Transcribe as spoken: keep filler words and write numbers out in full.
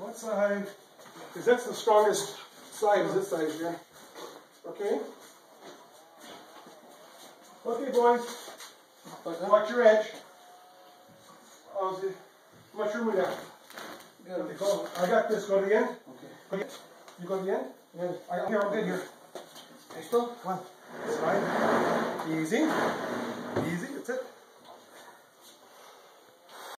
What side? Because that's the strongest side, is this side here. Okay? Okay, boys. Watch your edge. How's it? How much room we got? Okay, go. I got this. Go to the end. Okay. You go to the end? Yeah. I'm here. I'm good here. Okay, still. Come on. Slide. Easy. Easy.